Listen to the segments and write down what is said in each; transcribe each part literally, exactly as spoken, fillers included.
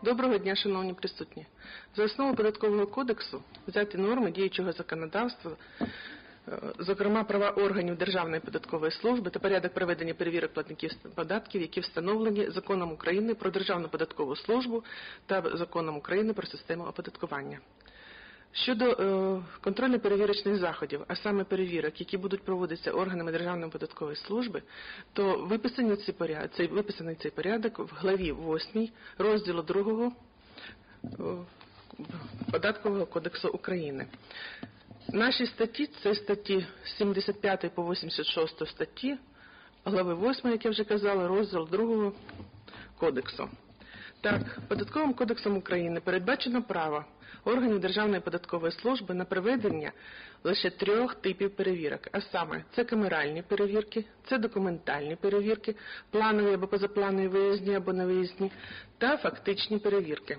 Доброго дня, шановні присутні. За основу Податкового кодексу взяті норми діючого законодавства, зокрема права органів Державної податкової служби та порядок проведення перевірок платників податків, які встановлені Законом України про Державну податкову службу та Законом України про систему оподаткування. Щодо е, контрольно-перевірочних заходів, а саме перевірок, які будуть проводитися органами Державної податкової служби, то виписаний цей порядок, цей, виписаний цей порядок в главі восьмій розділу другого е, Податкового кодексу України. Наші статті – це статті з сімдесят п'ятої по вісімдесят шосту статті, глави восьмої, як я вже казала, розділ другого кодексу. Так, Податковим кодексом України передбачено право органів Державної податкової служби на проведення лише трьох типів перевірок, а саме це камеральні перевірки, це документальні перевірки, планові або позапланові, виїзні або невиїзні, та фактичні перевірки.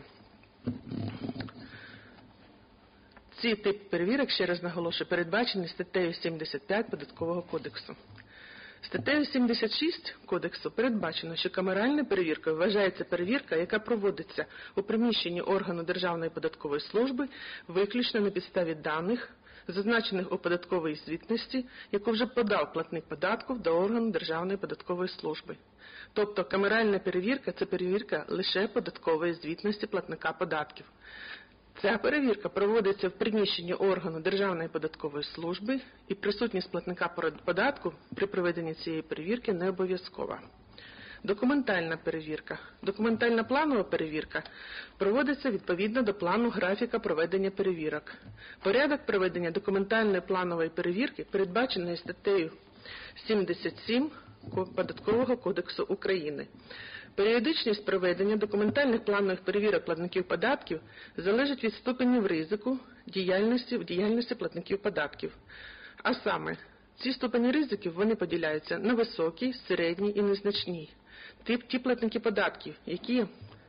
Ці типи перевірок, ще раз наголошую, передбачені статтею сімдесят п'ять Податкового кодексу. Статтею сімдесят шість Кодексу передбачено, що камеральна перевірка вважається перевірка, яка проводиться у приміщенні органу Державної податкової служби виключно на підставі даних, зазначених у податковій звітності, яку вже подав платник податку до органу Державної податкової служби. Тобто камеральна перевірка – це перевірка лише податкової звітності платника податків. Ця перевірка проводиться в приміщенні органу Державної податкової служби, і присутність платника податку при проведенні цієї перевірки не обов'язкова. Документальна перевірка. Документальна планова перевірка проводиться відповідно до плану графіка проведення перевірок. Порядок проведення документальної планової перевірки передбачений статтею сімдесят сім Податкового кодексу України. Періодичність проведення документальних планових перевірок платників податків залежить від ступенів ризику діяльності в діяльності платників податків. А саме, ці ступені ризиків вони поділяються на високий, середній і незначний. Тип ті платники податків, які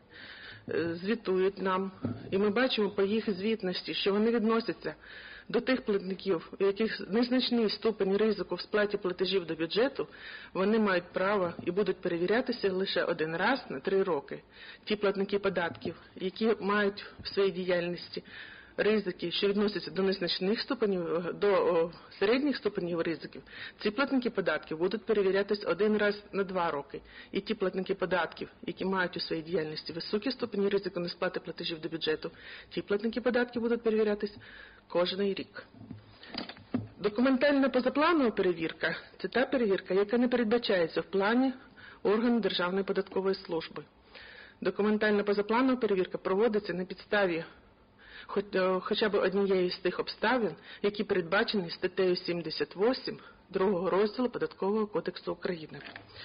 звітують нам, і ми бачимо по їх звітності, що вони відносяться до тих платників, у яких незначний ступень ризику в сплаті платежів до бюджету, вони мають право і будуть перевірятися лише один раз на три роки. Ті платники податків, які мають в своїй діяльності ризики, що відносяться до незначних ступенів, до о, середніх ступенів ризиків, ці платники податків будуть перевірятися один раз на два роки. І ті платники податків, які мають у своїй діяльності високі ступені ризику несплати платежів до бюджету, ті платники податків будуть перевірятися кожен рік. Документальна позапланова перевірка – це та перевірка, яка не передбачається в плані органу Державної податкової служби. Документальна позапланова перевірка проводиться на підставі Хоч, хоча б однієї з тих обставин, які передбачені статтею сімдесят вісім другого розділу Податкового кодексу України.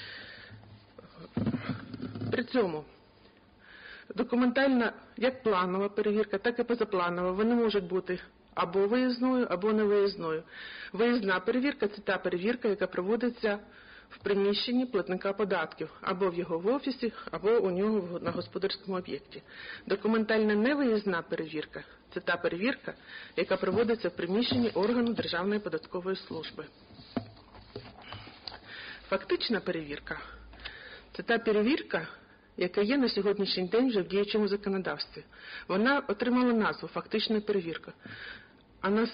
При цьому документальна, як планова перевірка, так і позапланова, вони можуть бути або виїзною, або невиїзною. Виїзна перевірка – це та перевірка, яка проводиться в приміщенні платника податків, або в його в офісі, або у нього на господарському об'єкті. Документальна невиїзна перевірка – це та перевірка, яка проводиться в приміщенні органу Державної податкової служби. Фактична перевірка – це та перевірка, яка є на сьогоднішній день вже в діючому законодавстві. Вона отримала назву «фактична перевірка». А нас,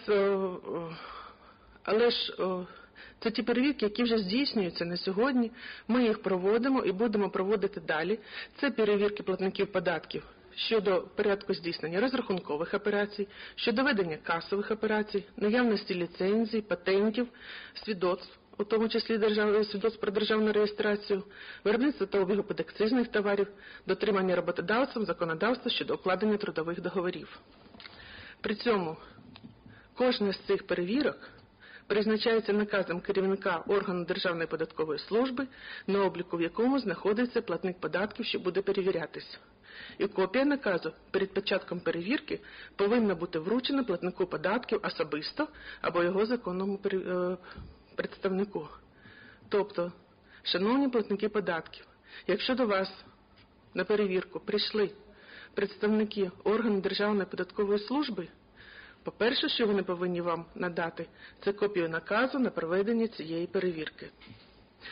але ж це ті перевірки, які вже здійснюються на сьогодні. Ми їх проводимо і будемо проводити далі. Це перевірки платників податків щодо порядку здійснення розрахункових операцій, щодо ведення касових операцій, наявності ліцензій, патентів, свідоцтв, у тому числі свідоцтв про державну реєстрацію, виробництва та обігу підакцизних товарів, дотримання роботодавцем законодавства щодо укладення трудових договорів. При цьому кожна з цих перевірок призначається наказом керівника органу Державної податкової служби, на обліку в якому знаходиться платник податків, що буде перевірятися. І копія наказу перед початком перевірки повинна бути вручена платнику податків особисто або його законному представнику. Тобто, шановні платники податків, якщо до вас на перевірку прийшли представники органу Державної податкової служби, по-перше, що вони повинні вам надати, це копію наказу на проведення цієї перевірки.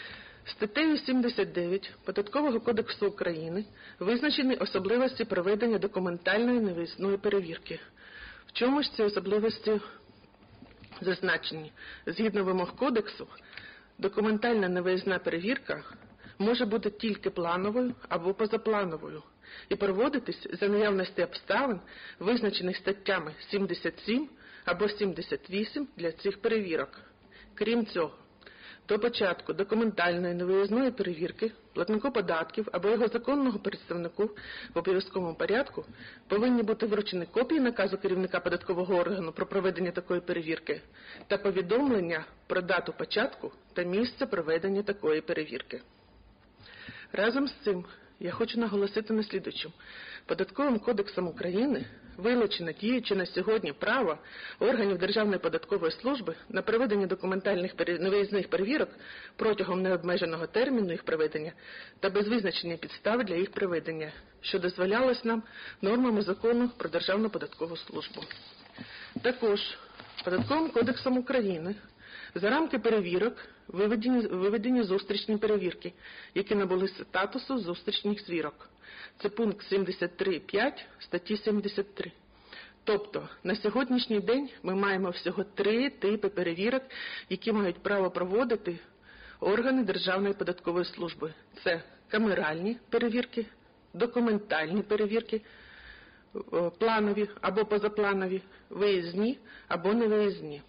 Статтею сімдесят дев'ять Податкового кодексу України визначені особливості проведення документальної невиїзної перевірки. В чому ж ці особливості зазначені? Згідно вимог кодексу, документальна невиїзна перевірка може бути тільки плановою або позаплановою і проводитись за наявності обставин, визначених статтями сімдесят сім або сімдесят вісім для цих перевірок. Крім цього, до початку документальної невиїзної перевірки платнику податків або його законного представнику в обов'язковому порядку повинні бути вручені копії наказу керівника податкового органу про проведення такої перевірки та повідомлення про дату початку та місце проведення такої перевірки. Разом з цим я хочу наголосити на слідуючому. Податковим кодексом України вилучено діюче на сьогодні право органів Державної податкової служби на проведення документальних невиїзних перевірок протягом необмеженого терміну їх проведення та без визначення підстав для їх проведення, що дозволялось нам нормами Закону про Державну податкову службу. Також Податковим кодексом України за рамки перевірок виведені, виведені зустрічні перевірки, які набули статусу зустрічних звірок. Це пункт сімдесят три крапка п'ять статті сімдесят три. Тобто, на сьогоднішній день ми маємо всього три типи перевірок, які мають право проводити органи Державної податкової служби. Це камеральні перевірки, документальні перевірки, планові або позапланові, виїзні або невиїзні.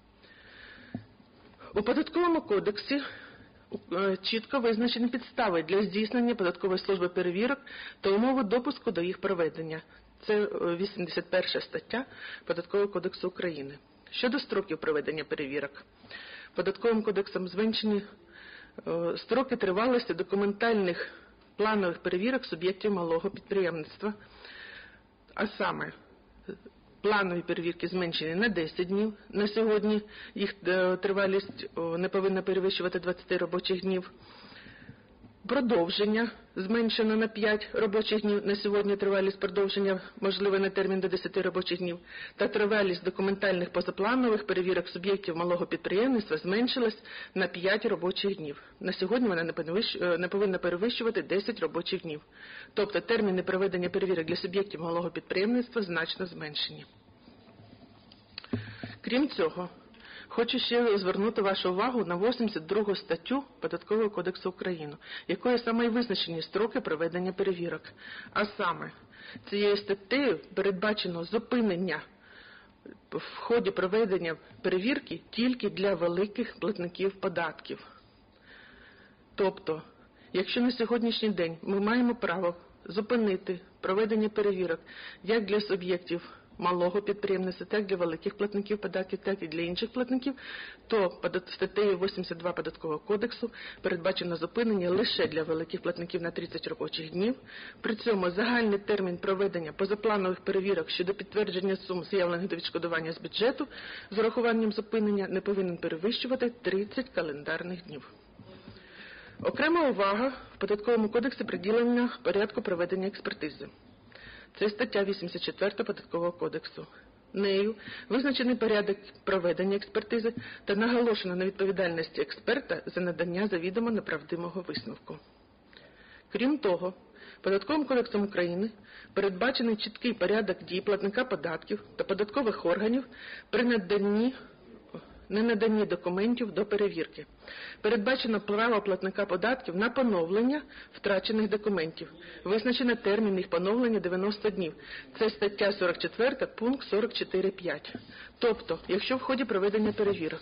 У Податковому кодексі чітко визначені підстави для здійснення податкової служби перевірок та умови допуску до їх проведення. Це вісімдесят перша стаття Податкового кодексу України. Щодо строків проведення перевірок. Податковим кодексом зменшені строки тривалості документальних планових перевірок суб'єктів малого підприємництва, а саме планові перевірки зменшені на десять днів. На сьогодні їх тривалість не повинна перевищувати двадцять робочих днів. Продовження зменшено на п'ять робочих днів. На сьогодні тривалість продовження можливе на термін до десяти робочих днів. Та тривалість документальних позапланових перевірок суб'єктів малого підприємництва зменшилась на п'ять робочих днів. На сьогодні вона не повинна перевищувати десять робочих днів. Тобто терміни проведення перевірок для суб'єктів малого підприємництва значно зменшені. Крім цього, хочу ще звернути вашу увагу на вісімдесят другу статтю Податкового кодексу України, якою саме і визначені строки проведення перевірок. А саме, цією статтею передбачено зупинення в ході проведення перевірки тільки для великих платників податків. Тобто, якщо на сьогоднішній день ми маємо право зупинити проведення перевірок як для суб'єктів малого підприємництва, так для великих платників податків, так і для інших платників, то статтею вісімдесят два Податкового кодексу передбачено зупинення лише для великих платників на тридцять робочих днів. При цьому загальний термін проведення позапланових перевірок щодо підтвердження сум, заявлених до відшкодування з бюджету, з урахуванням зупинення не повинен перевищувати тридцять календарних днів. Окрема увага в Податковому кодексі приділена порядку проведення експертизи. Це стаття вісімдесят четверта Податкового кодексу. Нею визначений порядок проведення експертизи та наголошено на відповідальності експерта за надання завідомо неправдивого висновку. Крім того, Податковим кодексом України передбачений чіткий порядок дій платника податків та податкових органів при наданні ненаданні документів до перевірки. Передбачено право платника податків на поновлення втрачених документів. Визначено термін їх поновлення дев'яносто днів. Це стаття сорок четверта, пункт сорок чотири крапка п'ять. Тобто, якщо в ході проведення перевірок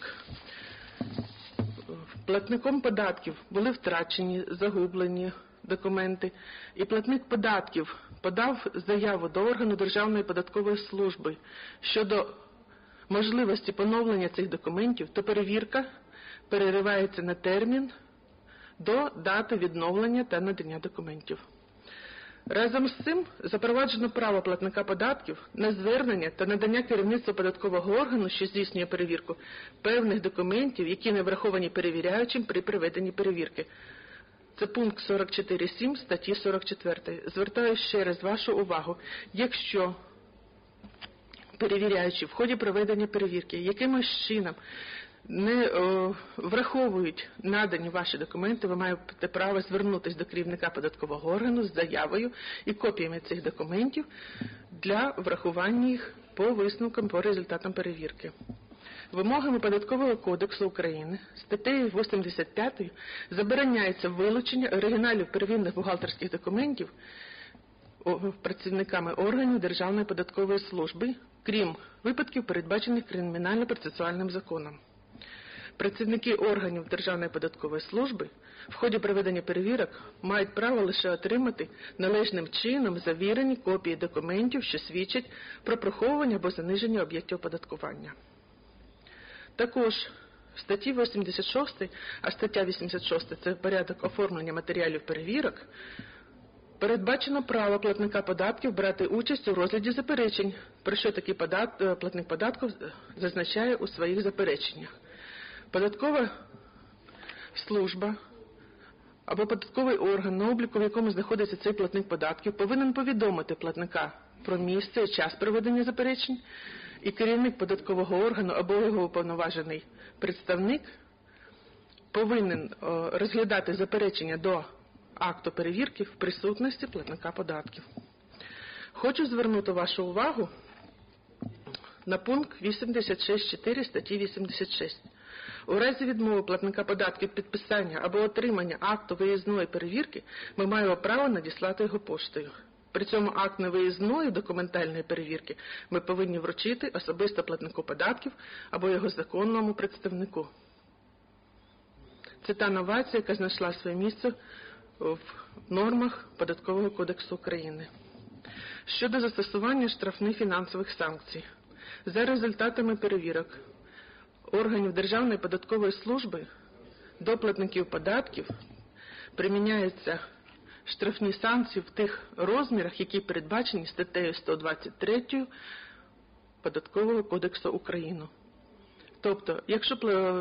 платником податків були втрачені, загублені документи, і платник податків подав заяву до органу Державної податкової служби щодо можливості поновлення цих документів, то перевірка переривається на термін до дати відновлення та надання документів. Разом з цим запроваджено право платника податків на звернення та надання керівництву податкового органу, що здійснює перевірку, певних документів, які не враховані перевіряючим при проведенні перевірки. Це пункт сорок чотири крапка сім статті сорок четвертої. Звертаю ще раз вашу увагу, якщо перевіряючи в ході проведення перевірки якимось чином не о, враховують надані ваші документи, ви маєте право звернутися до керівника податкового органу з заявою і копіями цих документів для врахування їх по висновкам, по результатам перевірки. Вимогами Податкового кодексу України статтею вісімдесят п'ять забороняється вилучення оригіналів первинних бухгалтерських документів працівниками органів Державної податкової служби, крім випадків, передбачених Кримінально-процесуальним законом. Працівники органів Державної податкової служби в ході проведення перевірок мають право лише отримати належним чином завірені копії документів, що свідчать про приховування або заниження об'єктів оподаткування. Також в статті вісімдесят шість, а стаття вісімдесят шість – це порядок оформлення матеріалів перевірок, передбачено право платника податків брати участь у розгляді заперечень, про що такий подат... платник податків зазначає у своїх запереченнях. Податкова служба або податковий орган, на обліку в якому знаходиться цей платник податків, повинен повідомити платника про місце і час проведення заперечень, і керівник податкового органу або його уповноважений представник повинен розглядати заперечення до акту перевірки в присутності платника податків. Хочу звернути вашу увагу на пункт вісімдесят шість крапка чотири статті вісімдесят шість. У разі відмови платника податків підписання або отримання акту виїзної перевірки ми маємо право надіслати його поштою. При цьому акт невиїзної документальної перевірки ми повинні вручити особисто платнику податків або його законному представнику. Це та новація, яка знайшла своє місце в нормах Податкового кодексу України. Щодо застосування штрафних фінансових санкцій. За результатами перевірок органів Державної податкової служби до платників податків приміняються штрафні санкції в тих розмірах, які передбачені статтею сто двадцять три Податкового кодексу України. Тобто, якщо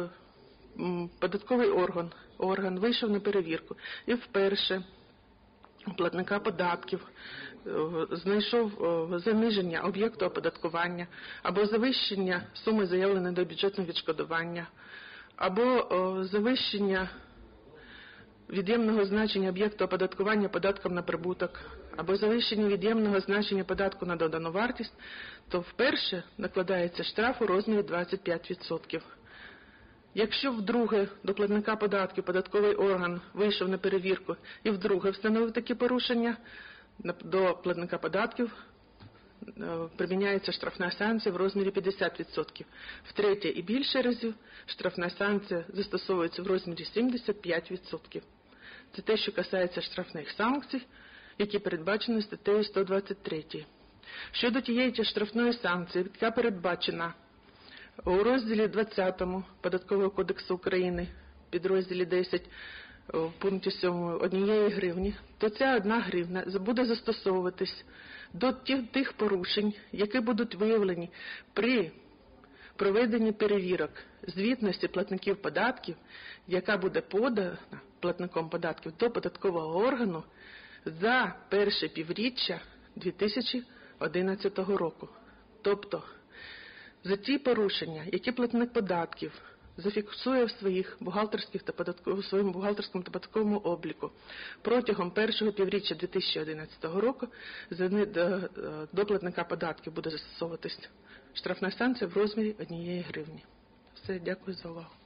податковий орган, орган вийшов на перевірку і вперше у платника податків знайшов заниження об'єкту оподаткування або завищення суми заявленої до бюджетного відшкодування, або завищення від'ємного значення об'єкту оподаткування податком на прибуток, або завищення від'ємного значення податку на додану вартість, то вперше накладається штраф у розмірі двадцять п'ять відсотків. Якщо вдруге до платника податків податковий орган вийшов на перевірку і вдруге встановив такі порушення, до платника податків приміняється штрафна санкція в розмірі п'ятдесят відсотків. Втретє і більше разів штрафна санкція застосовується в розмірі сімдесят п'ять відсотків. Це те, що касається штрафних санкцій, які передбачені статтею сто двадцять три. Щодо тієї штрафної санкції, яка передбачена у розділі двадцятому Податкового кодексу України, підрозділі десять, в пункті сьомому однієї гривні, то ця одна гривна буде застосовуватись до тих порушень, які будуть виявлені при проведенні перевірок звітності платників податків, яка буде подана платником податків до податкового органу за перше півріччя дві тисячі одинадцятого року. Тобто, за ті порушення, які платник податків зафіксує в своїх бухгалтерських та податкових, у своєму бухгалтерському та податковому обліку протягом першого півріччя дві тисячі одинадцятого року, до платника податків буде застосовуватись штрафна санкція в розмірі однієї гривні. Все, дякую за увагу.